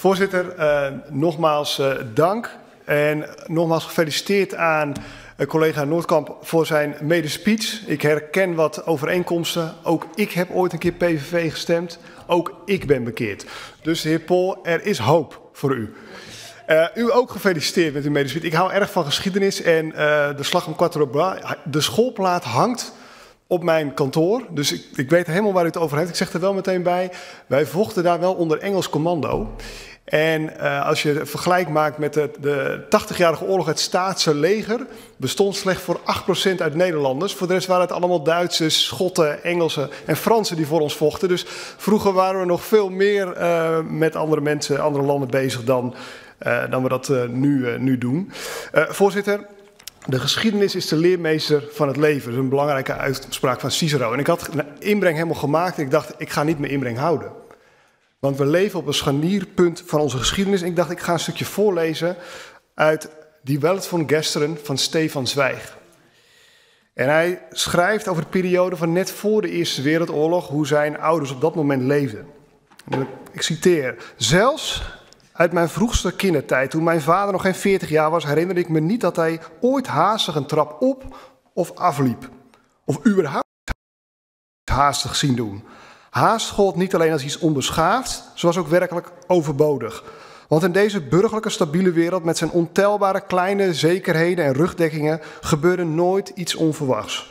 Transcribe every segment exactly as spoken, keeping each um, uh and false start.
Voorzitter, uh, nogmaals uh, dank en nogmaals gefeliciteerd aan uh, collega Noordkamp voor zijn medespeech. Ik herken wat overeenkomsten. Ook ik heb ooit een keer P V V gestemd. Ook ik ben bekeerd. Dus heer Pol, er is hoop voor u. Uh, u ook gefeliciteerd met uw medespeech. Ik hou erg van geschiedenis en uh, de slag om Quatre Bras. De schoolplaat hangt op mijn kantoor, dus ik, ik weet helemaal waar u het over heeft. Ik zeg er wel meteen bij, wij vochten daar wel onder Engels commando. En uh, als je vergelijk maakt met de, de tachtigjarige oorlog, het Staatse leger bestond slechts voor acht procent uit Nederlanders. Voor de rest waren het allemaal Duitsers, Schotten, Engelsen en Fransen die voor ons vochten. Dus vroeger waren we nog veel meer uh, met andere mensen, andere landen bezig dan, uh, dan we dat uh, nu, uh, nu doen. Uh, voorzitter. De geschiedenis is de leermeester van het leven. Dat is een belangrijke uitspraak van Cicero. En ik had een inbreng helemaal gemaakt en ik dacht, ik ga niet mijn inbreng houden. Want we leven op een scharnierpunt van onze geschiedenis. En ik dacht, ik ga een stukje voorlezen uit Die Welt van Gesteren van Stefan Zweig. En hij schrijft over de periode van net voor de Eerste Wereldoorlog, hoe zijn ouders op dat moment leefden. Ik citeer, zelfs uit mijn vroegste kindertijd, toen mijn vader nog geen veertig jaar was, herinnerde ik me niet dat hij ooit haastig een trap op of afliep. Of überhaupt haastig zien doen. Haast gold niet alleen als iets onbeschaafd, ze was ook werkelijk overbodig. Want in deze burgerlijke stabiele wereld met zijn ontelbare kleine zekerheden en rugdekkingen gebeurde nooit iets onverwachts.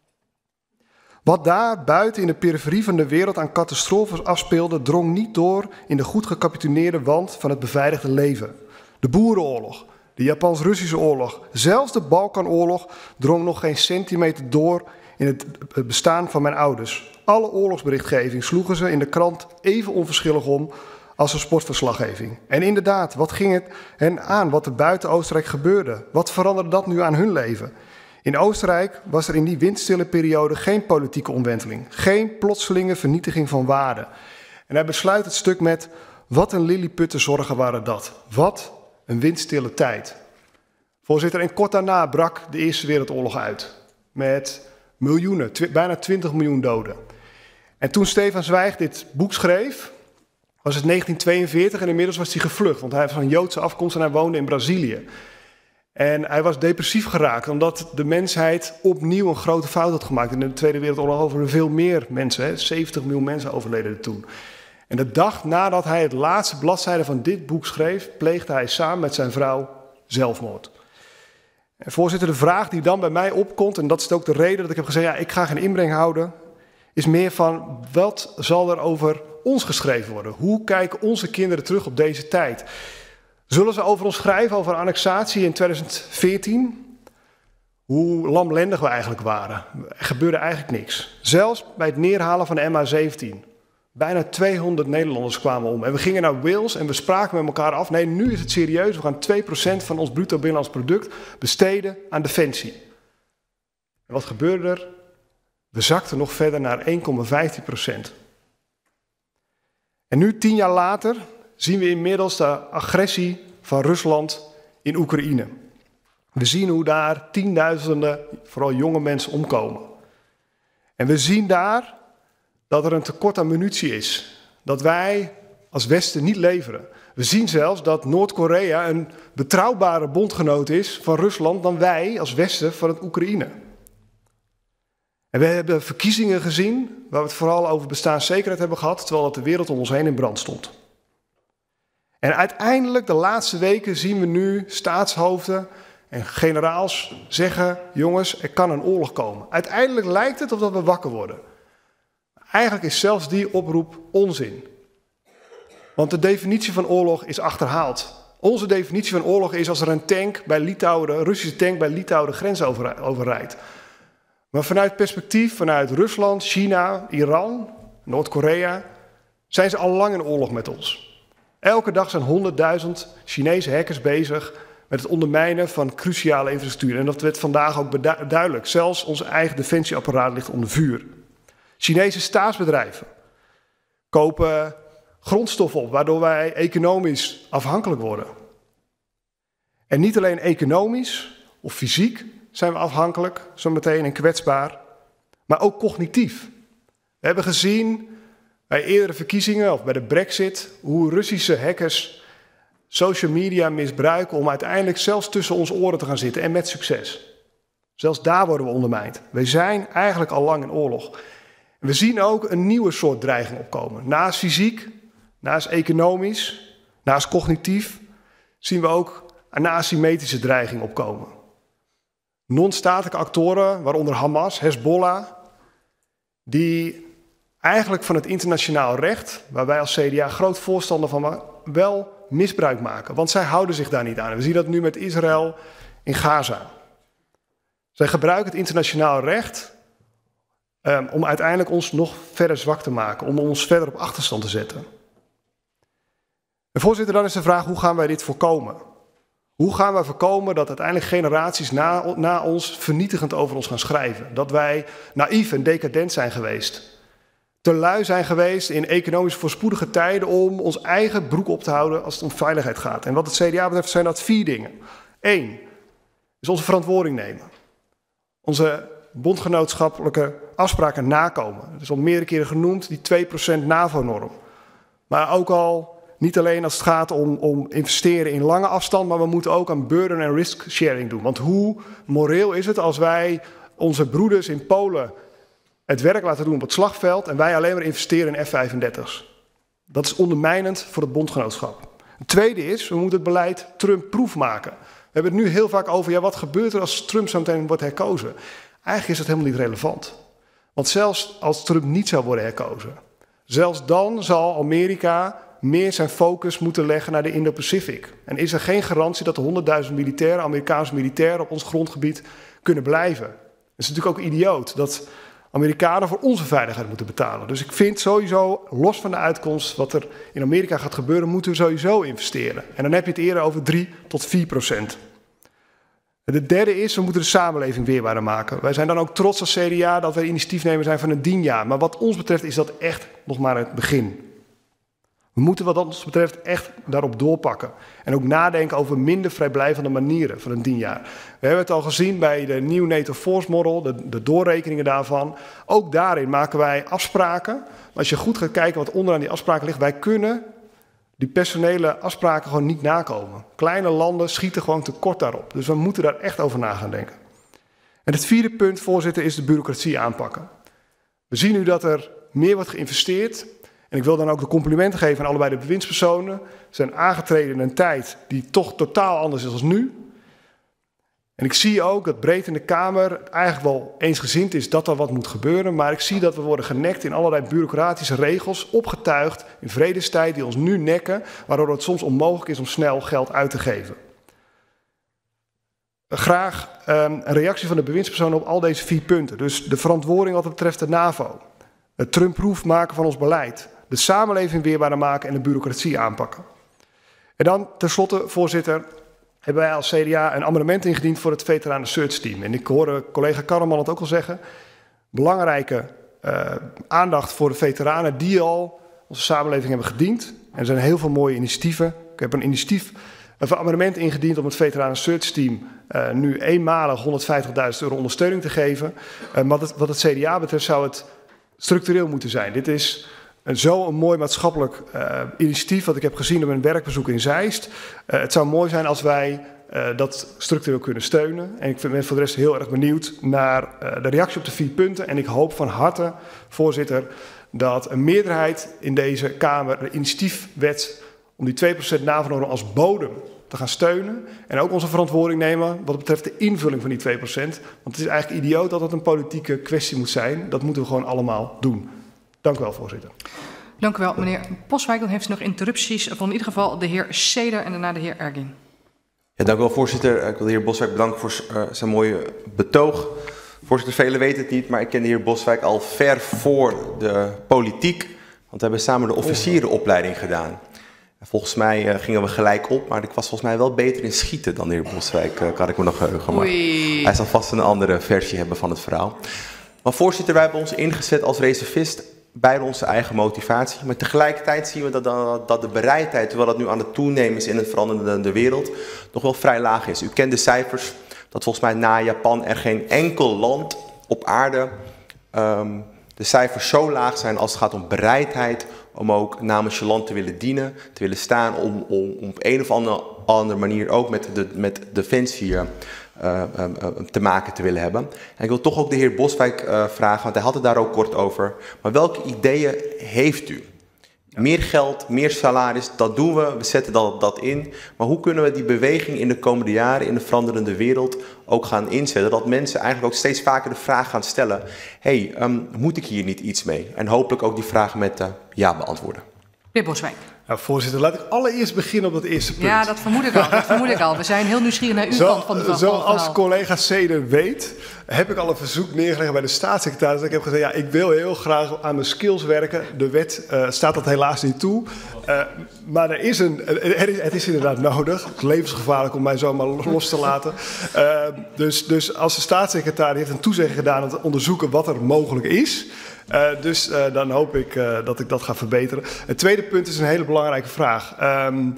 Wat daar buiten in de periferie van de wereld aan catastrofes afspeelde, drong niet door in de goed gecapituleerde wand van het beveiligde leven. De Boerenoorlog, de Japans-Russische oorlog, zelfs de Balkanoorlog drong nog geen centimeter door in het bestaan van mijn ouders. Alle oorlogsberichtgeving sloegen ze in de krant even onverschillig om als de sportverslaggeving. En inderdaad, wat ging het hen aan wat er buiten Oostenrijk gebeurde? Wat veranderde dat nu aan hun leven? In Oostenrijk was er in die windstille periode geen politieke omwenteling, geen plotselinge vernietiging van waarden. En hij besluit het stuk met, wat een lilliputte zorgen waren dat. Wat een windstille tijd. Voorzitter, en kort daarna brak de Eerste Wereldoorlog uit. Met miljoenen, tw- bijna twintig miljoen doden. En toen Stefan Zweig dit boek schreef, was het negentien tweeënveertig en inmiddels was hij gevlucht. Want hij was van Joodse afkomst en hij woonde in Brazilië. En hij was depressief geraakt, omdat de mensheid opnieuw een grote fout had gemaakt. In de Tweede Wereldoorlog overleden veel meer mensen, hè? zeventig miljoen mensen overleden er toen. En de dag nadat hij het laatste bladzijde van dit boek schreef, pleegde hij samen met zijn vrouw zelfmoord. En voorzitter, de vraag die dan bij mij opkomt, en dat is ook de reden dat ik heb gezegd, ja, ik ga geen inbreng houden, is meer van, wat zal er over ons geschreven worden? Hoe kijken onze kinderen terug op deze tijd? Zullen ze over ons schrijven, over annexatie in tweeduizend veertien? Hoe lamlendig we eigenlijk waren. Er gebeurde eigenlijk niks. Zelfs bij het neerhalen van de M H zeventien. Bijna tweehonderd Nederlanders kwamen om. En we gingen naar Wales en we spraken met elkaar af. Nee, nu is het serieus. We gaan twee procent van ons bruto binnenlands product besteden aan defensie. En wat gebeurde er? We zakten nog verder naar één komma vijftien procent. En nu, tien jaar later, zien we inmiddels de agressie van Rusland in Oekraïne. We zien hoe daar tienduizenden, vooral jonge mensen, omkomen. En we zien daar dat er een tekort aan munitie is. Dat wij als Westen niet leveren. We zien zelfs dat Noord-Korea een betrouwbare bondgenoot is van Rusland dan wij als Westen van het Oekraïne. En we hebben verkiezingen gezien waar we het vooral over bestaanszekerheid hebben gehad, terwijl dat de wereld om ons heen in brand stond. En uiteindelijk, de laatste weken, zien we nu staatshoofden en generaals zeggen, jongens, er kan een oorlog komen. Uiteindelijk lijkt het alsof we wakker worden. Eigenlijk is zelfs die oproep onzin. Want de definitie van oorlog is achterhaald. Onze definitie van oorlog is als er een tank bij Litouwen, een Russische tank bij Litouwen de grens over, overrijdt. Maar vanuit perspectief, vanuit Rusland, China, Iran, Noord-Korea, zijn ze al lang in oorlog met ons. Elke dag zijn honderdduizend Chinese hackers bezig met het ondermijnen van cruciale infrastructuur. En dat werd vandaag ook duidelijk. Zelfs ons eigen defensieapparaat ligt onder vuur. Chinese staatsbedrijven kopen grondstoffen op, waardoor wij economisch afhankelijk worden. En niet alleen economisch of fysiek zijn we afhankelijk, zometeen en kwetsbaar, maar ook cognitief. We hebben gezien Bij eerdere verkiezingen of bij de Brexit, hoe Russische hackers social media misbruiken om uiteindelijk zelfs tussen onze oren te gaan zitten en met succes. Zelfs daar worden we ondermijnd. We zijn eigenlijk al lang in oorlog. We zien ook een nieuwe soort dreiging opkomen. Naast fysiek, naast economisch, naast cognitief, zien we ook een asymmetrische dreiging opkomen. Non-statelijke actoren, waaronder Hamas, Hezbollah, die eigenlijk van het internationaal recht, waar wij als C D A groot voorstander van wel misbruik maken. Want zij houden zich daar niet aan. We zien dat nu met Israël in Gaza. Zij gebruiken het internationaal recht um, om uiteindelijk ons nog verder zwak te maken, om ons verder op achterstand te zetten. En voorzitter, dan is de vraag, hoe gaan wij dit voorkomen? Hoe gaan wij voorkomen dat uiteindelijk generaties na, na ons vernietigend over ons gaan schrijven? Dat wij naïef en decadent zijn geweest. Te lui zijn geweest in economisch voorspoedige tijden om ons eigen broek op te houden als het om veiligheid gaat. En wat het C D A betreft zijn dat vier dingen. Eén, is onze verantwoording nemen. Onze bondgenootschappelijke afspraken nakomen. Het is al meerdere keren genoemd, die twee procent NAVO-norm. Maar ook al niet alleen als het gaat om, om investeren in lange afstand, maar we moeten ook aan burden en risk sharing doen. Want hoe moreel is het als wij onze broeders in Polen het werk laten doen op het slagveld en wij alleen maar investeren in F vijfendertig's. Dat is ondermijnend voor het bondgenootschap. Het tweede is, we moeten het beleid Trump-proof maken. We hebben het nu heel vaak over, ja, wat gebeurt er als Trump zo meteen wordt herkozen? Eigenlijk is dat helemaal niet relevant. Want zelfs als Trump niet zou worden herkozen, zelfs dan zal Amerika meer zijn focus moeten leggen naar de Indo-Pacific. En is er geen garantie dat de honderdduizend militairen, Amerikaanse militairen op ons grondgebied kunnen blijven. Het is natuurlijk ook idioot dat Amerikanen voor onze veiligheid moeten betalen. Dus ik vind sowieso, los van de uitkomst, wat er in Amerika gaat gebeuren, moeten we sowieso investeren. En dan heb je het eerder over drie tot vier procent. De derde is, we moeten de samenleving weerbaarder maken. Wij zijn dan ook trots als C D A dat wij initiatiefnemer zijn van een dienjaar. Maar wat ons betreft is dat echt nog maar het begin. We moeten wat ons betreft echt daarop doorpakken. En ook nadenken over minder vrijblijvende manieren van een dienjaar. We hebben het al gezien bij de New NATO Force Model, de, de doorrekeningen daarvan. Ook daarin maken wij afspraken. Maar als je goed gaat kijken wat onderaan die afspraken ligt, wij kunnen die personele afspraken gewoon niet nakomen. Kleine landen schieten gewoon tekort daarop. Dus we moeten daar echt over na gaan denken. En het vierde punt, voorzitter, is de bureaucratie aanpakken. We zien nu dat er meer wordt geïnvesteerd. En ik wil dan ook de complimenten geven aan allebei de bewindspersonen. Ze zijn aangetreden in een tijd die toch totaal anders is dan nu. En ik zie ook dat breed in de Kamer eigenlijk wel eensgezind is dat er wat moet gebeuren. Maar ik zie dat we worden genekt in allerlei bureaucratische regels, opgetuigd in vredestijd die ons nu nekken, waardoor het soms onmogelijk is om snel geld uit te geven. Graag um, een reactie van de bewindspersonen op al deze vier punten. Dus de verantwoording wat betreft de NAVO, het Trump-proof maken van ons beleid, de samenleving weerbaarder maken en de bureaucratie aanpakken. En dan tenslotte, voorzitter, hebben wij als C D A een amendement ingediend voor het Veteranen Search Team. En ik hoorde collega Karreman het ook al zeggen. Belangrijke uh, aandacht voor de veteranen die al onze samenleving hebben gediend. En er zijn heel veel mooie initiatieven. Ik heb een initiatief, een amendement ingediend om het Veteranen Search Team uh, nu eenmalig honderdvijftigduizend euro ondersteuning te geven. Uh, wat, het, wat het C D A betreft zou het structureel moeten zijn. Dit is zo'n mooi maatschappelijk uh, initiatief wat ik heb gezien op een werkbezoek in Zeist. Uh, het zou mooi zijn als wij uh, dat structureel kunnen steunen. En ik ben voor de rest heel erg benieuwd naar uh, de reactie op de vier punten. En ik hoop van harte, voorzitter, dat een meerderheid in deze Kamer de initiatiefwet om die twee procent NAVO-norm als bodem te gaan steunen. En ook onze verantwoording nemen wat betreft de invulling van die twee procent. Want het is eigenlijk idioot dat het een politieke kwestie moet zijn. Dat moeten we gewoon allemaal doen. Dank u wel, voorzitter. Dank u wel, meneer Boswijk. Dan heeft u nog interrupties van in ieder geval de heer Seder en daarna de heer Ergin. Ja, dank u wel, voorzitter. Ik wil de heer Boswijk bedanken voor uh, zijn mooie betoog. Voorzitter, velen weten het niet, maar ik ken de heer Boswijk al ver voor de politiek. Want we hebben samen de officierenopleiding gedaan. Volgens mij uh, gingen we gelijk op, maar ik was volgens mij wel beter in schieten dan de heer Boswijk, uh, kan ik me nog heugen. Maar hij zal vast een andere versie hebben van het verhaal. Maar voorzitter, wij hebben ons ingezet als reservist bij onze eigen motivatie. Maar tegelijkertijd zien we dat, dat, dat de bereidheid, terwijl dat nu aan het toenemen is in een veranderende wereld, nog wel vrij laag is. U kent de cijfers dat volgens mij na Japan er geen enkel land op aarde um, de cijfers zo laag zijn als het gaat om bereidheid om ook namens je land te willen dienen, te willen staan, om, om, om op een of andere, andere manier ook met, de, met defensie uh, uh, uh, te maken te willen hebben. En ik wil toch ook de heer Boswijk uh, vragen, want hij had het daar ook kort over, maar welke ideeën heeft u? Meer geld, meer salaris, dat doen we, we zetten dat, dat in. Maar hoe kunnen we die beweging in de komende jaren in de veranderende wereld ook gaan inzetten? Dat mensen eigenlijk ook steeds vaker de vraag gaan stellen, hé, hey, um, moet ik hier niet iets mee? En hopelijk ook die vraag met uh, ja beantwoorden. Meneer Boswijk. Nou, voorzitter, laat ik allereerst beginnen op dat eerste punt. Ja, dat vermoed ik al. Dat vermoed ik al. We zijn heel nieuwsgierig naar uw kant van, van, Zoals van het collega Seder weet, heb ik al een verzoek neergelegd bij de staatssecretaris. Ik heb gezegd, ja, ik wil heel graag aan mijn skills werken. De wet uh, staat dat helaas niet toe. Uh, maar er is een, er is, het is inderdaad nodig. Het is levensgevaarlijk om mij zomaar los te laten. Uh, dus, dus als de staatssecretaris heeft een toezegging gedaan om te onderzoeken wat er mogelijk is. Uh, dus uh, dan hoop ik uh, dat ik dat ga verbeteren. Het tweede punt is een hele belangrijke vraag. Um,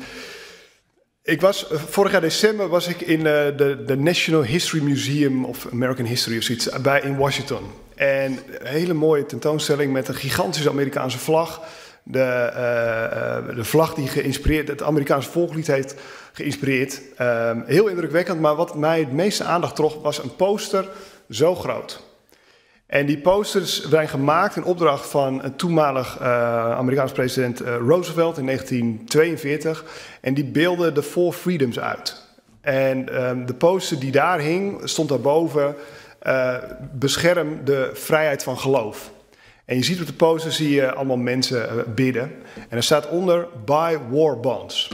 ik was, vorig jaar december was ik in uh, de, de National History Museum of American History of zoiets bij in Washington. En een hele mooie tentoonstelling met een gigantische Amerikaanse vlag. De, uh, uh, de vlag die geïnspireerd, het Amerikaanse volkslied heeft geïnspireerd. Uh, heel indrukwekkend, maar wat mij het meeste aandacht trok was een poster zo groot. En die posters zijn gemaakt in opdracht van een toenmalig uh, Amerikaans president uh, Roosevelt in negentien tweeënveertig. En die beelden de Four Freedoms uit. En um, de poster die daar hing, stond daarboven, uh, bescherm de vrijheid van geloof. En je ziet op de poster, zie je allemaal mensen uh, bidden. En er staat onder, buy war bonds.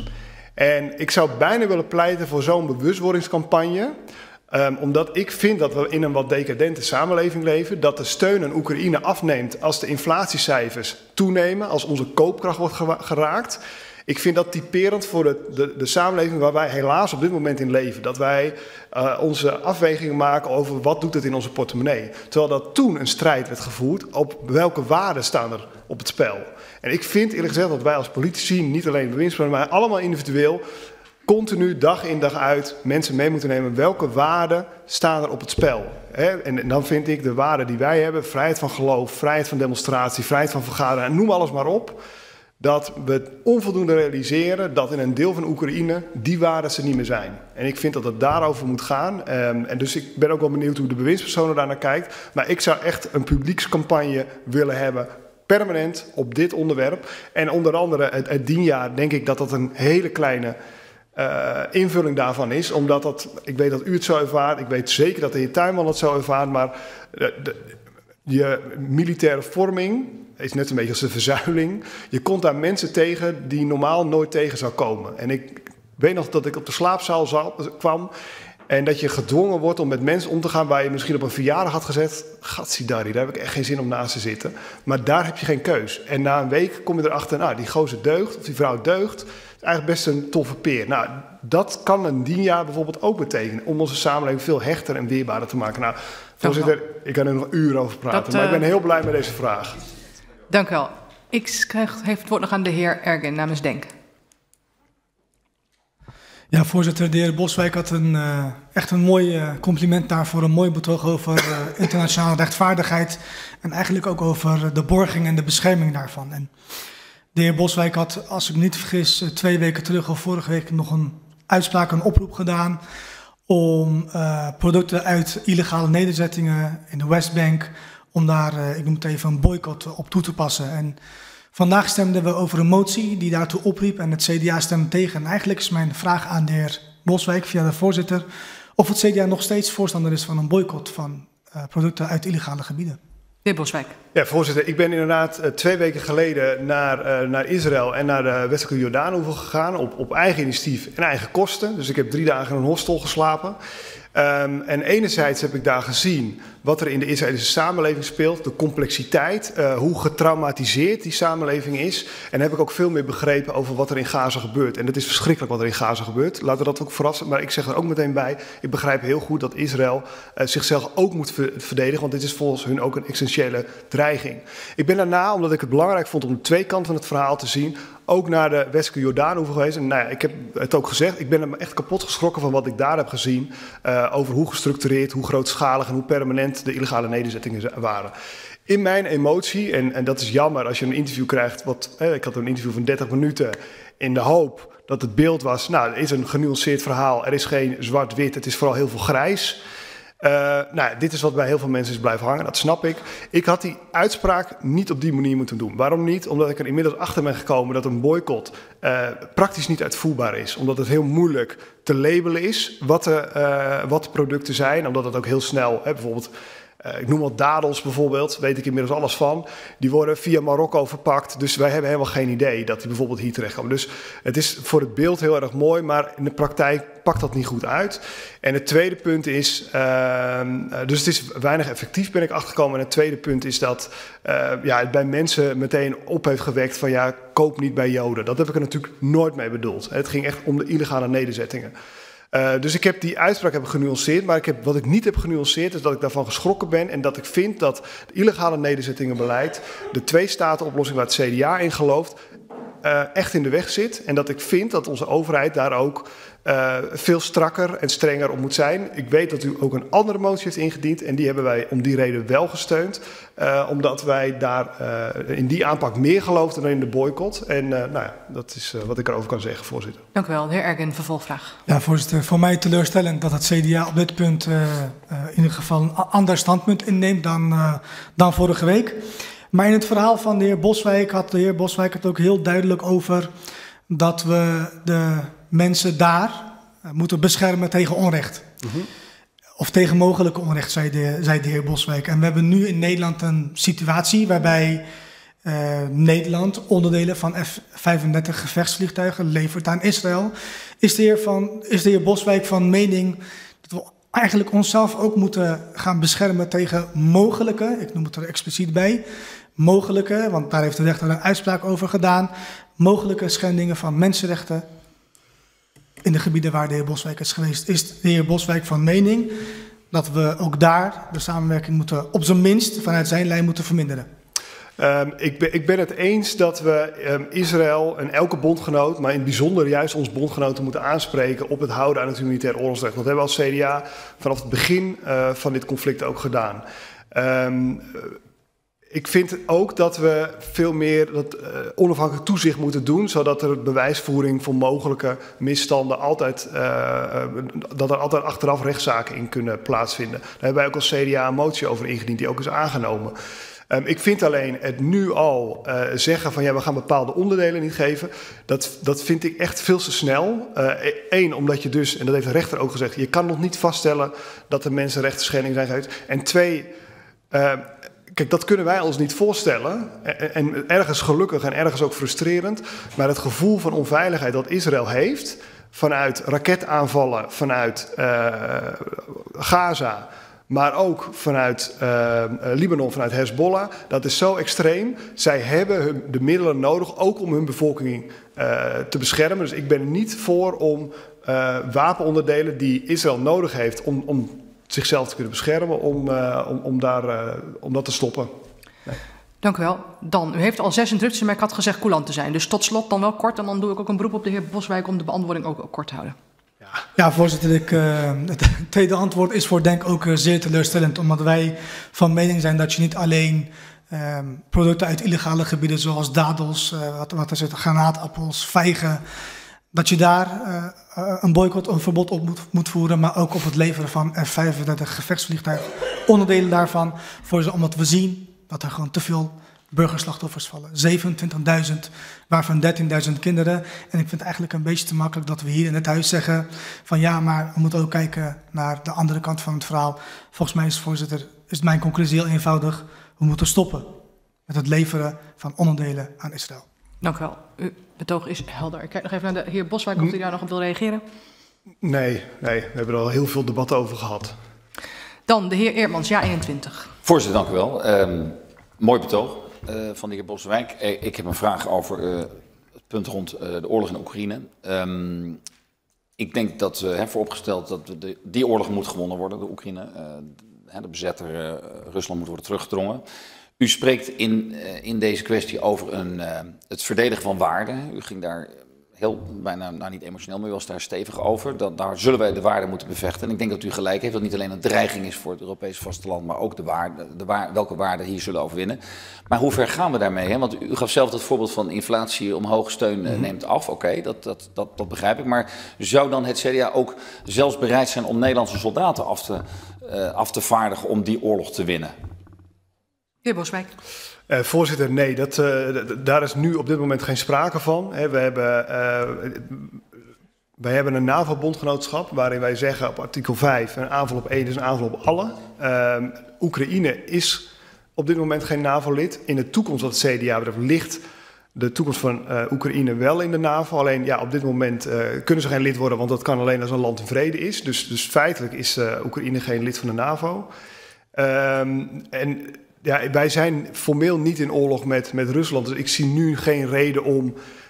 En ik zou bijna willen pleiten voor zo'n bewustwordingscampagne. Um, omdat ik vind dat we in een wat decadente samenleving leven. Dat de steun aan Oekraïne afneemt als de inflatiecijfers toenemen. Als onze koopkracht wordt geraakt. Ik vind dat typerend voor de, de, de samenleving waar wij helaas op dit moment in leven. Dat wij uh, onze afwegingen maken over wat doet het in onze portemonnee. Terwijl dat toen een strijd werd gevoerd op welke waarden staan er op het spel. En ik vind eerlijk gezegd dat wij als politici, niet alleen bewindspersonen, maar allemaal individueel, continu, dag in dag uit, mensen mee moeten nemen. Welke waarden staan er op het spel? He, en dan vind ik de waarden die wij hebben, vrijheid van geloof, vrijheid van demonstratie, vrijheid van vergaderen, en noem alles maar op, dat we onvoldoende realiseren dat in een deel van Oekraïne die waarden er niet meer zijn. En ik vind dat het daarover moet gaan. Um, en dus ik ben ook wel benieuwd hoe de bewindspersonen daar naar kijkt. Maar ik zou echt een publiekscampagne willen hebben, permanent, op dit onderwerp. En onder andere het, het dienjaar denk ik dat dat een hele kleine Uh, invulling daarvan is, omdat dat, ik weet dat u het zo ervaart, ik weet zeker dat de heer Tuinman het zo ervaart, maar de, de, je militaire vorming is net een beetje als een verzuiling. Je komt daar mensen tegen die normaal nooit tegen zou komen. En ik weet nog dat ik op de slaapzaal kwam en dat je gedwongen wordt om met mensen om te gaan waar je misschien op een verjaardag had gezet, gatsidari, daar heb ik echt geen zin om naast te zitten. Maar daar heb je geen keus. En na een week kom je erachter, nou, die gozer deugt, of die vrouw deugt, eigenlijk best een toffe peer. Nou, dat kan een dienjaar bijvoorbeeld ook betekenen, om onze samenleving veel hechter en weerbaarder te maken. Nou, voorzitter, ik kan er nog uren over praten, dat, uh, maar ik ben heel blij met deze vraag. Dank u wel. Ik krijg het woord nog aan de heer Ergin namens Denk. Ja, voorzitter, de heer Boswijk had een, uh, echt een mooi uh, compliment daar voor een mooi betoog over uh, internationale rechtvaardigheid en eigenlijk ook over de borging en de bescherming daarvan. En de heer Boswijk had, als ik me niet vergis, twee weken terug of vorige week nog een uitspraak, een oproep gedaan om uh, producten uit illegale nederzettingen in de Westbank, om daar, uh, ik noem het even, een boycott op toe te passen. En vandaag stemden we over een motie die daartoe opriep en het C D A stemde tegen. En eigenlijk is mijn vraag aan de heer Boswijk via de voorzitter of het C D A nog steeds voorstander is van een boycott van uh, producten uit illegale gebieden. De heer Boswijk. Ja, voorzitter. Ik ben inderdaad uh, twee weken geleden naar, uh, naar Israël en naar de westelijke Jordaanoever gegaan op, op eigen initiatief en eigen kosten. Dus ik heb drie dagen in een hostel geslapen. Um, en enerzijds heb ik daar gezien wat er in de Israëlische samenleving speelt, de complexiteit, uh, hoe getraumatiseerd die samenleving is. En heb ik ook veel meer begrepen over wat er in Gaza gebeurt. En het is verschrikkelijk wat er in Gaza gebeurt. Laten we dat ook verrassen. Maar ik zeg er ook meteen bij, ik begrijp heel goed dat Israël uh, zichzelf ook moet verdedigen, want dit is volgens hun ook een essentiële dreiging. Ik ben daarna, omdat ik het belangrijk vond om de twee kanten van het verhaal te zien, ook naar de westelijke Jordaanoever geweest. En nou ja, ik heb het ook gezegd, ik ben er echt kapot geschrokken van wat ik daar heb gezien. Uh, over hoe gestructureerd, hoe grootschalig en hoe permanent de illegale nederzettingen waren. In mijn emotie, en, en dat is jammer als je een interview krijgt, wat, eh, ik had een interview van dertig minuten in de hoop dat het beeld was, nou, er is een genuanceerd verhaal, er is geen zwart-wit, het is vooral heel veel grijs. Uh, nou, dit is wat bij heel veel mensen is blijven hangen, dat snap ik. Ik had die uitspraak niet op die manier moeten doen. Waarom niet? Omdat ik er inmiddels achter ben gekomen dat een boycott uh, praktisch niet uitvoerbaar is. Omdat het heel moeilijk te labelen is wat de, uh, wat de producten zijn. Omdat het ook heel snel, hè, bijvoorbeeld, uh, ik noem wat dadels bijvoorbeeld, weet ik inmiddels alles van. Die worden via Marokko verpakt, dus wij hebben helemaal geen idee dat die bijvoorbeeld hier terechtkomen. Dus het is voor het beeld heel erg mooi, maar in de praktijk pakt dat niet goed uit. En het tweede punt is, uh, dus het is weinig effectief, ben ik achtergekomen. En het tweede punt is dat uh, ja, het bij mensen meteen op heeft gewekt van ja, koop niet bij Joden. Dat heb ik er natuurlijk nooit mee bedoeld. Het ging echt om de illegale nederzettingen. Uh, dus ik heb die uitspraak heb ik genuanceerd, maar ik heb, wat ik niet heb genuanceerd is dat ik daarvan geschrokken ben en dat ik vind dat het illegale nederzettingenbeleid, de twee-staten-oplossing waar het C D A in gelooft, uh, echt in de weg zit. En dat ik vind dat onze overheid daar ook uh, veel strakker en strenger op moet zijn. Ik weet dat u ook een andere motie heeft ingediend en die hebben wij om die reden wel gesteund. Uh, omdat wij daar uh, in die aanpak meer geloofden dan in de boycott. En uh, nou ja, dat is uh, wat ik erover kan zeggen, voorzitter. Dank u wel. De heer Ergen, vervolgvraag. Ja, voorzitter. Voor mij teleurstellend dat het C D A op dit punt uh, uh, in ieder geval een ander standpunt inneemt dan, uh, dan vorige week. Maar in het verhaal van de heer Boswijk had de heer Boswijk het ook heel duidelijk over dat we de mensen daar uh, moeten beschermen tegen onrecht. Mm-hmm. Of tegen mogelijke onrecht, zei de, zei de heer Boswijk. En we hebben nu in Nederland een situatie waarbij uh, Nederland onderdelen van F vijfendertig gevechtsvliegtuigen levert aan Israël. Is de heer, van, is de heer Boswijk van mening dat we eigenlijk onszelf ook moeten gaan beschermen tegen mogelijke, ik noem het er expliciet bij, mogelijke, want daar heeft de rechter een uitspraak over gedaan, mogelijke schendingen van mensenrechten in de gebieden waar de heer Boswijk is geweest. Is de heer Boswijk van mening dat we ook daar de samenwerking moeten, op zijn minst vanuit zijn lijn moeten verminderen? Um, ik, ben, ik ben het eens dat we um, Israël en elke bondgenoot, maar in het bijzonder juist ons bondgenoten moeten aanspreken op het houden aan het humanitair oorlogsrecht. Dat hebben we als C D A vanaf het begin uh, van dit conflict ook gedaan. Um, Ik vind ook dat we veel meer dat, uh, onafhankelijk toezicht moeten doen, zodat er bewijsvoering voor mogelijke misstanden altijd, uh, uh, dat er altijd achteraf rechtszaken in kunnen plaatsvinden. Daar hebben wij ook als C D A een motie over ingediend, die ook is aangenomen. Um, ik vind alleen het nu al uh, zeggen van ja, we gaan bepaalde onderdelen niet geven, dat, dat vind ik echt veel te snel. Eén, uh, omdat je dus, en dat heeft de rechter ook gezegd, je kan nog niet vaststellen dat er mensenrechten schendingen zijn geweest. En twee, uh, kijk, dat kunnen wij ons niet voorstellen. En, en ergens gelukkig en ergens ook frustrerend. Maar het gevoel van onveiligheid dat Israël heeft vanuit raketaanvallen, vanuit uh, Gaza, maar ook vanuit uh, Libanon, vanuit Hezbollah, dat is zo extreem. Zij hebben hun, de middelen nodig, ook om hun bevolking uh, te beschermen. Dus ik ben er niet voor om uh, wapenonderdelen die Israël nodig heeft om, om zichzelf te kunnen beschermen, om, uh, om, om, daar, uh, om dat te stoppen. Nee. Dank u wel. Dan, u heeft al zes interrupties, maar ik had gezegd coulant te zijn. Dus tot slot dan wel kort, en dan doe ik ook een beroep op de heer Boswijk om de beantwoording ook, ook kort te houden. Ja, ja voorzitter, ik, uh, het tweede antwoord is voor denk ook uh, zeer teleurstellend, omdat wij van mening zijn dat je niet alleen uh, producten uit illegale gebieden zoals dadels, uh, wat, wat er zit, granaatappels, vijgen, dat je daar uh, een boycott, een verbod op moet, moet voeren, maar ook op het leveren van F vijfendertig gevechtsvliegtuigen, onderdelen daarvan, voor ze, omdat we zien dat er gewoon te veel burgerslachtoffers vallen. zevenentwintigduizend, waarvan dertienduizend kinderen. En ik vind het eigenlijk een beetje te makkelijk dat we hier in het huis zeggen van ja, maar we moeten ook kijken naar de andere kant van het verhaal. Volgens mij is, voorzitter, is mijn conclusie heel eenvoudig. We moeten stoppen met het leveren van onderdelen aan Israël. Dank u wel. Uw betoog is helder. Ik kijk nog even naar de heer Boswijk of u daar nog op wil reageren. Nee, nee, we hebben er al heel veel debat over gehad. Dan de heer Eermans, ja eenentwintig. Voorzitter, dank u wel. Um, mooi betoog uh, van de heer Boswijk. Uh, ik heb een vraag over uh, het punt rond uh, de oorlog in Oekraïne. Um, ik denk dat we hebben vooropgesteld dat we de, die oorlog moet gewonnen worden, de Oekraïne. Uh, de bezetter uh, Rusland moet worden teruggedrongen. U spreekt in, uh, in deze kwestie over een, uh, het verdedigen van waarden. U ging daar heel, bijna nou niet emotioneel, maar u was daar stevig over. Dat, daar zullen wij de waarden moeten bevechten. En ik denk dat u gelijk heeft dat het niet alleen een dreiging is voor het Europese vasteland, maar ook de waarde, de waar, welke waarden hier zullen overwinnen. Maar hoe ver gaan we daarmee? Hè? Want u gaf zelf het voorbeeld van inflatie omhoog, steun mm-hmm. neemt af. Oké, okay, dat, dat, dat, dat begrijp ik. Maar zou dan het C D A ook zelfs bereid zijn om Nederlandse soldaten af te, uh, af te vaardigen om die oorlog te winnen? Heer Boswijk. Uh, voorzitter, nee, dat, uh, daar is nu op dit moment geen sprake van. He, we hebben, uh, wij hebben een NAVO-bondgenootschap waarin wij zeggen op artikel vijf... een aanval op één is een aanval op alle. Uh, Oekraïne is op dit moment geen NAVO-lid. In de toekomst, wat het C D A betreft, ligt de toekomst van uh, Oekraïne wel in de NAVO. Alleen ja, op dit moment uh, kunnen ze geen lid worden, want dat kan alleen als een land in vrede is. Dus, dus feitelijk is uh, Oekraïne geen lid van de NAVO. Um, en... Ja, wij zijn formeel niet in oorlog met, met Rusland. Dus ik zie nu geen reden om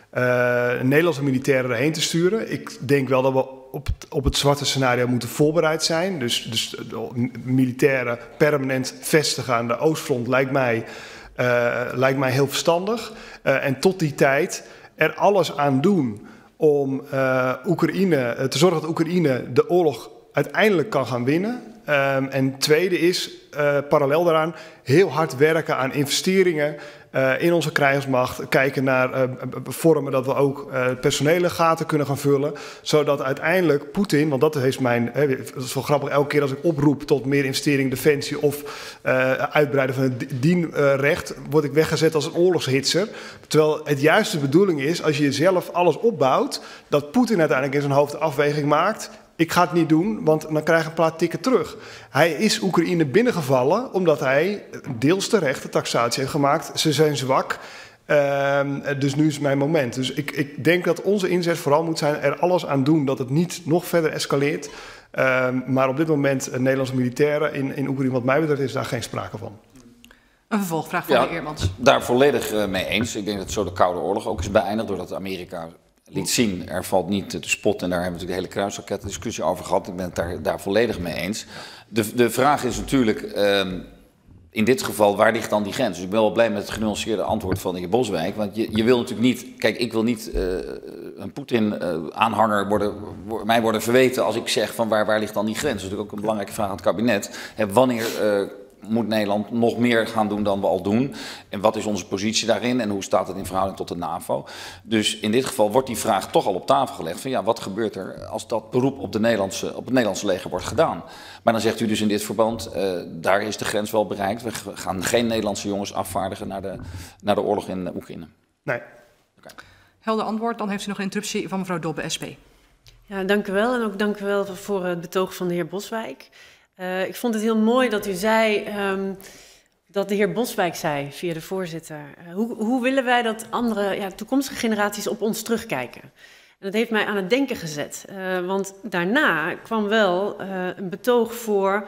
uh, Nederlandse militairen erheen te sturen. Ik denk wel dat we op het, op het zwarte scenario moeten voorbereid zijn. Dus, dus militairen permanent vestigen aan de oostfront lijkt mij, uh, lijkt mij heel verstandig. Uh, en tot die tijd er alles aan doen om uh, Oekraïne, te zorgen dat Oekraïne de oorlog uiteindelijk kan gaan winnen. Um, en tweede is, uh, parallel daaraan, heel hard werken aan investeringen uh, in onze krijgsmacht. Kijken naar uh, vormen dat we ook uh, personele gaten kunnen gaan vullen. Zodat uiteindelijk Poetin, want dat heeft mijn, hè, dat is wel grappig, elke keer als ik oproep tot meer investering in defensie of uh, uitbreiden van het dienrecht, uh, word ik weggezet als een oorlogshitser. Terwijl het juiste bedoeling is, als je zelf alles opbouwt, dat Poetin uiteindelijk in zijn hoofd de afweging maakt. Ik ga het niet doen, want dan krijg ik een paar tikken terug. Hij is Oekraïne binnengevallen omdat hij deels terecht de taxatie heeft gemaakt. Ze zijn zwak, uh, dus nu is mijn moment. Dus ik, ik denk dat onze inzet vooral moet zijn er alles aan doen dat het niet nog verder escaleert. Uh, maar op dit moment, uh, Nederlandse militairen in, in Oekraïne, wat mij betreft, is daar geen sprake van. Een vervolgvraag van ja, de heer Eermans. Daar volledig uh, mee eens. Ik denk dat zo de Koude Oorlog ook is beëindigd doordat Amerika liet zien, er valt niet te spotten. En daar hebben we natuurlijk de hele kruisrakettendiscussie over gehad. Ik ben het daar, daar volledig mee eens. De, de vraag is natuurlijk, um, in dit geval, waar ligt dan die grens? Dus ik ben wel blij met het genuanceerde antwoord van de heer Boswijk. Want je, je wil natuurlijk niet, kijk, ik wil niet uh, een Poetin-aanhanger uh, worden, worden, mij worden verweten als ik zeg van waar, waar ligt dan die grens? Dat is natuurlijk ook een belangrijke vraag aan het kabinet. He, wanneer uh, moet Nederland nog meer gaan doen dan we al doen? En wat is onze positie daarin? En hoe staat het in verhouding tot de NAVO? Dus in dit geval wordt die vraag toch al op tafel gelegd. Van ja, wat gebeurt er als dat beroep op, de Nederlandse, op het Nederlandse leger wordt gedaan? Maar dan zegt u dus in dit verband, uh, daar is de grens wel bereikt. We gaan geen Nederlandse jongens afvaardigen naar de, naar de oorlog in Oekraïne. Nee. Okay. Helder antwoord. Dan heeft u nog een interruptie van mevrouw Dobbe, S P. Ja, dank u wel. En ook dank u wel voor het betoog van de heer Boswijk. Uh, ik vond het heel mooi dat u zei, um, dat de heer Boswijk zei, via de voorzitter, uh, hoe, hoe willen wij dat andere ja, toekomstige generaties op ons terugkijken? En dat heeft mij aan het denken gezet, uh, want daarna kwam wel uh, een betoog voor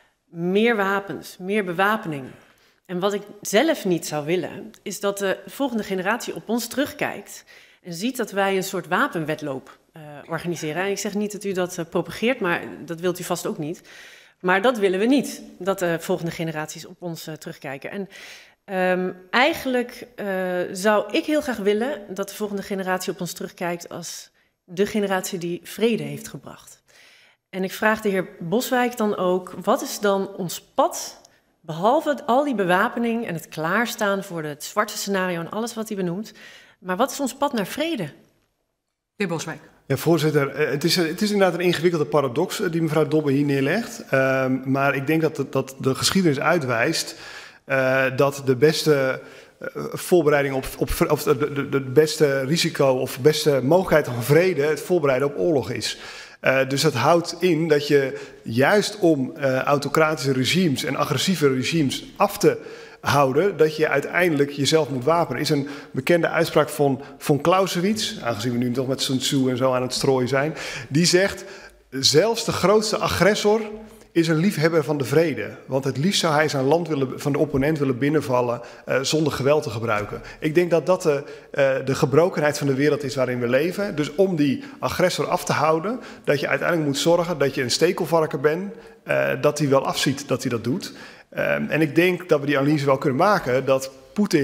meer wapens, meer bewapening. En wat ik zelf niet zou willen, is dat de volgende generatie op ons terugkijkt en ziet dat wij een soort wapenwedloop uh, organiseren. En ik zeg niet dat u dat uh, propageert, maar dat wilt u vast ook niet. Maar dat willen we niet, dat de volgende generaties op ons uh, terugkijken. En um, eigenlijk uh, zou ik heel graag willen dat de volgende generatie op ons terugkijkt als de generatie die vrede heeft gebracht. En ik vraag de heer Boswijk dan ook, wat is dan ons pad, behalve al die bewapening en het klaarstaan voor het zwarte scenario en alles wat hij benoemt, maar wat is ons pad naar vrede? De heer Boswijk. Ja, voorzitter, het is, het is inderdaad een ingewikkelde paradox die mevrouw Dobbe hier neerlegt. Uh, maar ik denk dat, de, dat de geschiedenis uitwijst uh, dat de beste uh, voorbereiding op, op of de, de, de beste risico of beste mogelijkheid van vrede het voorbereiden op oorlog is. Uh, dus dat houdt in dat je juist om uh, autocratische regimes en agressieve regimes af te houden, dat je uiteindelijk jezelf moet wapenen. Er is een bekende uitspraak van von Clausewitz, aangezien we nu toch met Sun Tzu en zo aan het strooien zijn, die zegt, zelfs de grootste agressor is een liefhebber van de vrede. Want het liefst zou hij zijn land willen, van de opponent willen binnenvallen uh, zonder geweld te gebruiken. Ik denk dat dat de, uh, de gebrokenheid van de wereld is waarin we leven. Dus om die agressor af te houden, dat je uiteindelijk moet zorgen dat je een stekelvarken bent, uh, dat hij wel afziet dat hij dat doet. Um, en ik denk dat we die analyse wel kunnen maken dat Poetin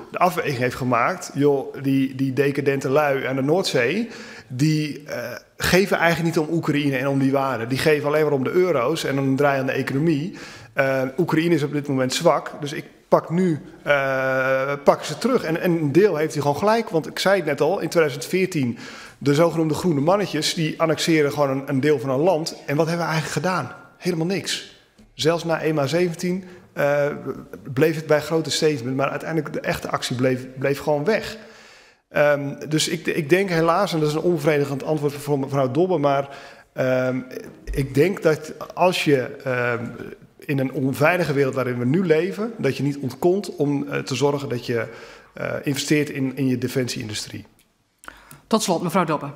de afweging heeft gemaakt, joh, die, die decadente lui aan de Noordzee, die uh, geven eigenlijk niet om Oekraïne en om die waarden. Die geven alleen maar om de euro's en om een draaiende economie. Uh, Oekraïne is op dit moment zwak, dus ik pak nu uh, pakken ze terug. En, en een deel heeft hij gewoon gelijk, want ik zei het net al, in twintig veertien, de zogenoemde groene mannetjes, die annexeren gewoon een, een deel van een land. En wat hebben we eigenlijk gedaan? Helemaal niks. Zelfs na E M A zeventien uh, bleef het bij grote statements, maar uiteindelijk de echte actie bleef, bleef gewoon weg. Um, dus ik, ik denk helaas, en dat is een onbevredigend antwoord van mevrouw Dobbe, maar um, ik denk dat als je um, in een onveilige wereld waarin we nu leven, dat je niet ontkomt om uh, te zorgen dat je uh, investeert in, in je defensieindustrie. Tot slot, mevrouw Dobbe.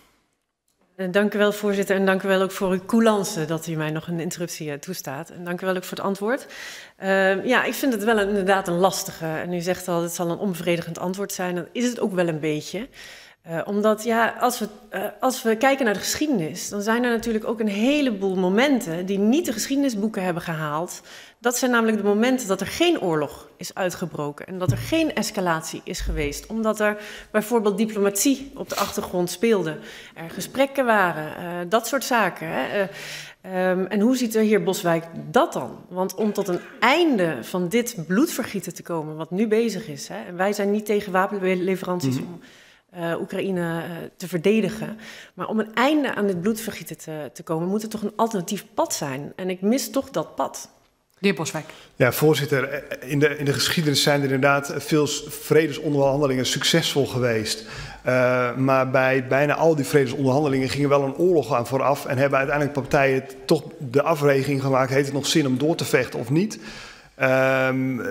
Dank u wel, voorzitter. En dank u wel ook voor uw coulance dat u mij nog een interruptie toestaat. En dank u wel ook voor het antwoord. Uh, ja, ik vind het wel een, inderdaad een lastige. En u zegt al, het zal een onbevredigend antwoord zijn. Dan is het ook wel een beetje. Uh, omdat, ja, als we, uh, als we kijken naar de geschiedenis, dan zijn er natuurlijk ook een heleboel momenten die niet de geschiedenisboeken hebben gehaald. Dat zijn namelijk de momenten dat er geen oorlog is uitgebroken en dat er geen escalatie is geweest. Omdat er bijvoorbeeld diplomatie op de achtergrond speelde, er gesprekken waren, uh, dat soort zaken. Hè. Uh, um, en hoe ziet de heer Boswijk dat dan? Want om tot een einde van dit bloedvergieten te komen, wat nu bezig is, hè, en wij zijn niet tegen wapenleveranties mm-hmm. om Uh, Oekraïne uh, te verdedigen. Maar om een einde aan dit bloedvergieten te, te komen, moet er toch een alternatief pad zijn. En ik mis toch dat pad. De heer Boswijk. Ja, voorzitter. In de, in de geschiedenis zijn er inderdaad veel vredesonderhandelingen succesvol geweest. Uh, maar bij bijna al die vredesonderhandelingen gingen wel een oorlog aan vooraf. En hebben uiteindelijk partijen toch de afweging gemaakt, heeft het nog zin om door te vechten of niet? Uh,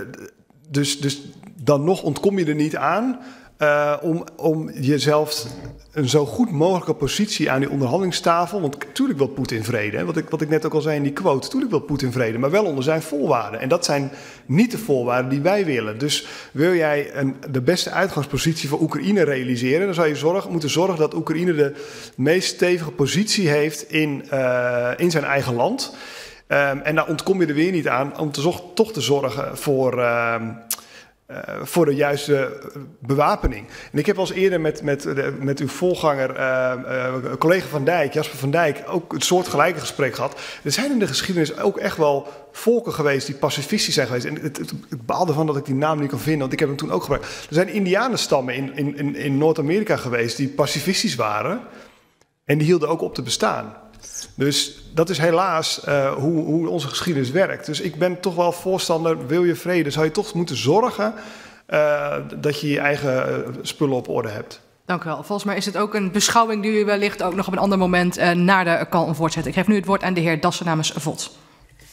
dus, dus dan nog ontkom je er niet aan. Uh, om, om jezelf een zo goed mogelijke positie aan die onderhandelingstafel. Want natuurlijk wil Poetin vrede. Hè? Wat, ik, wat ik net ook al zei in die quote. Natuurlijk wil Poetin vrede, maar wel onder zijn voorwaarden. En dat zijn niet de voorwaarden die wij willen. Dus wil jij een, de beste uitgangspositie voor Oekraïne realiseren, dan zou je zorgen, moeten zorgen dat Oekraïne de meest stevige positie heeft in, uh, in zijn eigen land. Um, en daar ontkom je er weer niet aan om te zorg, toch te zorgen voor Uh, Uh, voor de juiste bewapening. En ik heb al eens eerder met, met, met uw voorganger, uh, uh, collega Van Dijk, Jasper Van Dijk, ook een soortgelijke gesprek gehad. Er zijn in de geschiedenis ook echt wel volken geweest die pacifistisch zijn geweest. En het, het, het baal ervan dat ik die naam niet kan vinden, want ik heb hem toen ook gebruikt. Er zijn indianenstammen in, in, in, in Noord-Amerika geweest die pacifistisch waren en die hielden ook op te bestaan. Dus dat is helaas uh, hoe, hoe onze geschiedenis werkt. Dus ik ben toch wel voorstander, wil je vrede, zou je toch moeten zorgen uh, dat je je eigen uh, spullen op orde hebt. Dank u wel. Volgens mij is het ook een beschouwing die u wellicht ook nog op een ander moment uh, naar de kan voortzetten. Ik geef nu het woord aan de heer Dassen namens V O T.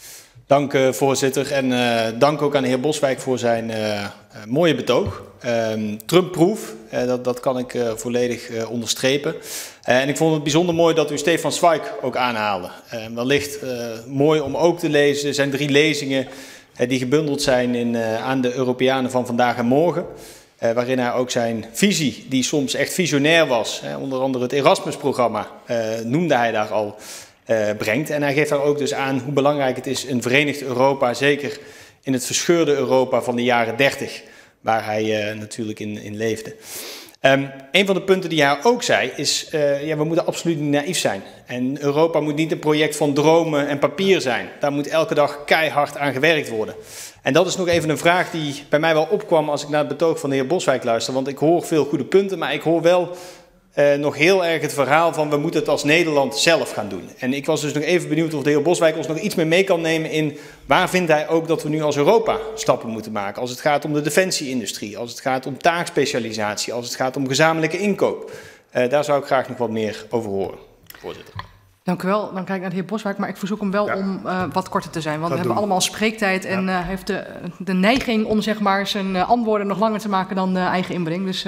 Dank uh, voorzitter en uh, dank ook aan de heer Boswijk voor zijn uh, uh, mooie betoog. Uh, Trump-proof, uh, dat, dat kan ik uh, volledig uh, onderstrepen. Uh, en ik vond het bijzonder mooi dat u Stefan Zweig ook aanhaalde. Uh, wellicht uh, mooi om ook te lezen, er zijn drie lezingen uh, die gebundeld zijn in, uh, aan de Europeanen van vandaag en morgen. Uh, waarin hij ook zijn visie, die soms echt visionair was, uh, onder andere het Erasmus-programma, uh, noemde hij daar al, uh, brengt. En hij geeft daar ook dus aan hoe belangrijk het is een verenigd Europa, zeker in het verscheurde Europa van de jaren dertig, waar hij uh, natuurlijk in, in leefde. Um, een van de punten die hij ook zei is, uh, ja, we moeten absoluut niet naïef zijn. En Europa moet niet een project van dromen en papier zijn. Daar moet elke dag keihard aan gewerkt worden. En dat is nog even een vraag die bij mij wel opkwam als ik naar het betoog van de heer Boswijk luister. Want ik hoor veel goede punten, maar ik hoor wel uh, nog heel erg het verhaal van we moeten het als Nederland zelf gaan doen. En ik was dus nog even benieuwd of de heer Boswijk ons nog iets meer mee kan nemen in waar vindt hij ook dat we nu als Europa stappen moeten maken. Als het gaat om de defensieindustrie, als het gaat om taakspecialisatie, als het gaat om gezamenlijke inkoop. Uh, daar zou ik graag nog wat meer over horen, voorzitter. Dank u wel. Dan kijk ik naar de heer Boswijk, maar ik verzoek hem wel ja. om uh, wat korter te zijn. Want dat we hebben allemaal spreektijd en ja. uh, heeft de, de neiging om zeg maar, zijn uh, antwoorden nog langer te maken dan uh, eigen inbreng. Dus uh, ja.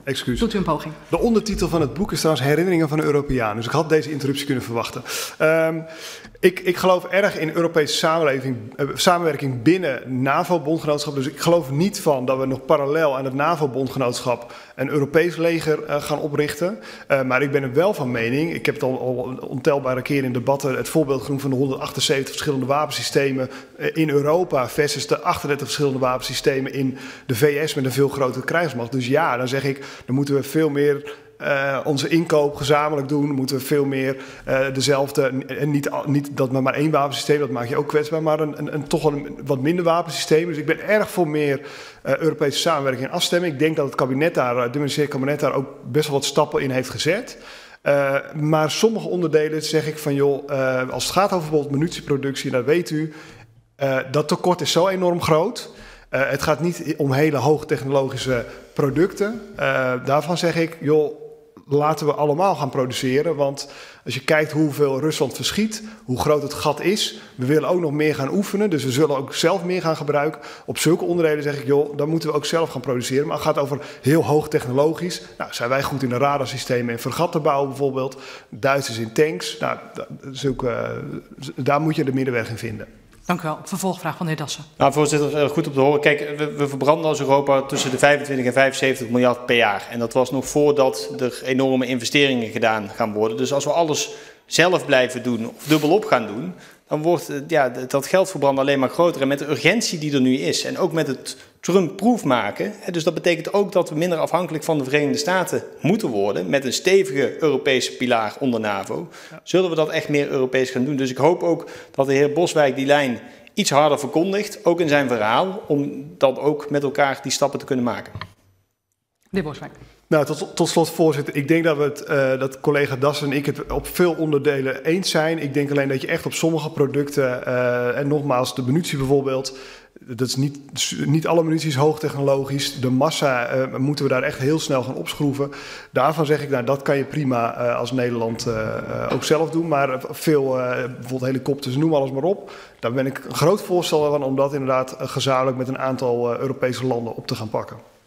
Excuus. Doet u een poging. De ondertitel van het boek is trouwens Herinneringen van een Europeaan. Dus ik had deze interruptie kunnen verwachten. Um, ik, ik geloof erg in Europese samenleving, uh, samenwerking binnen NAVO-bondgenootschap. Dus ik geloof niet van dat we nog parallel aan het NAVO-bondgenootschap een Europees leger uh, gaan oprichten. Uh, maar ik ben er wel van mening, ik heb het al, al ontelbare keren in debatten het voorbeeld genoemd van de honderdachtenzeventig verschillende wapensystemen uh, in Europa versus de achtendertig verschillende wapensystemen in de V S met een veel grotere krijgsmacht. Dus ja, dan zeg ik, dan moeten we veel meer uh, onze inkoop gezamenlijk doen. Dan moeten we veel meer uh, dezelfde, en niet, niet dat maar, maar één wapensysteem, dat maak je ook kwetsbaar, maar een, een, een, toch een wat minder wapensysteem. Dus ik ben erg voor meer uh, Europese samenwerking en afstemming. Ik denk dat het kabinet daar, het dimensionair kabinet daar ook best wel wat stappen in heeft gezet. Uh, maar sommige onderdelen zeg ik van joh, uh, als het gaat over bijvoorbeeld munitieproductie, dat weet u, uh, dat tekort is zo enorm groot. Uh, het gaat niet om hele hoogtechnologische producten. Uh, daarvan zeg ik, joh, laten we allemaal gaan produceren. Want als je kijkt hoeveel Rusland verschiet, hoe groot het gat is. We willen ook nog meer gaan oefenen, dus we zullen ook zelf meer gaan gebruiken. Op zulke onderdelen zeg ik, joh, dan moeten we ook zelf gaan produceren. Maar het gaat over heel hoogtechnologisch. Nou, zijn wij goed in de radarsystemen en fregatten bouwen bijvoorbeeld. Duitsers in tanks. Nou, zulke, uh, daar moet je de middenweg in vinden. Dank u wel. Vervolgvraag van de heer Dassen. Nou, voorzitter, goed om te horen. Kijk, we, we verbranden als Europa tussen de vijfentwintig en vijfenzeventig miljard per jaar. En dat was nog voordat er enorme investeringen gedaan gaan worden. Dus als we alles zelf blijven doen of dubbelop gaan doen, dan wordt ja, dat geldverbrand alleen maar groter. En met de urgentie die er nu is en ook met het Trump-proof maken. Dus dat betekent ook dat we minder afhankelijk van de Verenigde Staten moeten worden. Met een stevige Europese pilaar onder NAVO. Zullen we dat echt meer Europees gaan doen. Dus ik hoop ook dat de heer Boswijk die lijn iets harder verkondigt. Ook in zijn verhaal. Om dan ook met elkaar die stappen te kunnen maken. De heer Boswijk. Nou, tot, tot slot, voorzitter. Ik denk dat, we het, uh, dat collega Dassen en ik het op veel onderdelen eens zijn. Ik denk alleen dat je echt op sommige producten, uh, en nogmaals de munitie bijvoorbeeld, dat is niet, niet alle munitie is hoogtechnologisch. De massa uh, moeten we daar echt heel snel gaan opschroeven. Daarvan zeg ik, nou, dat kan je prima uh, als Nederland uh, uh, ook zelf doen. Maar veel, uh, bijvoorbeeld helikopters, noem alles maar op. Daar ben ik een groot voorstander van om dat inderdaad uh, gezamenlijk met een aantal uh, Europese landen op te gaan pakken.